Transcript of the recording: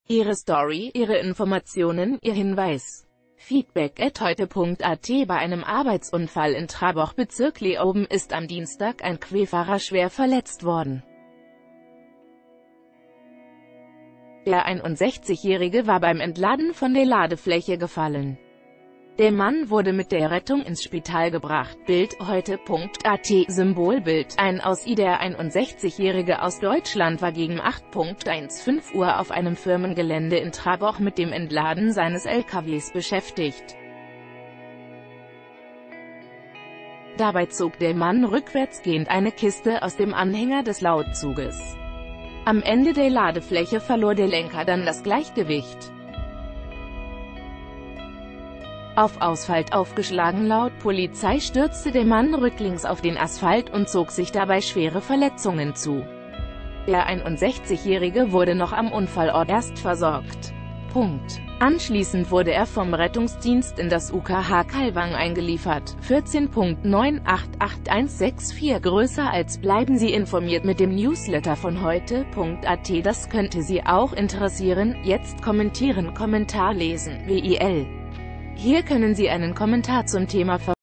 Ihre Story, Ihre Informationen, Ihr Hinweis. Feedback@heute.at. Bei einem Arbeitsunfall in Trabach, Bezirk Leoben, ist am Dienstag ein Querfahrer schwer verletzt worden. Der 61-Jährige war beim Entladen von der Ladefläche gefallen. Der Mann wurde mit der Rettung ins Spital gebracht. Bild heute.at. Symbolbild. Ein aus Der 61-Jährige aus Deutschland war gegen 8:15 Uhr auf einem Firmengelände in Trabach mit dem Entladen seines LKWs beschäftigt. Dabei zog der Mann rückwärtsgehend eine Kiste aus dem Anhänger des Ladezuges. Am Ende der Ladefläche verlor der Lenker dann das Gleichgewicht. Auf Asphalt aufgeschlagen. Laut Polizei stürzte der Mann rücklings auf den Asphalt und zog sich dabei schwere Verletzungen zu. Der 61-Jährige wurde noch am Unfallort erst versorgt. Anschließend wurde er vom Rettungsdienst in das UKH Kalwang eingeliefert. 14.988164 größer als. Bleiben Sie informiert mit dem Newsletter von heute.at. Das könnte Sie auch interessieren. Jetzt kommentieren, Kommentar lesen, WIL. Hier können Sie einen Kommentar zum Thema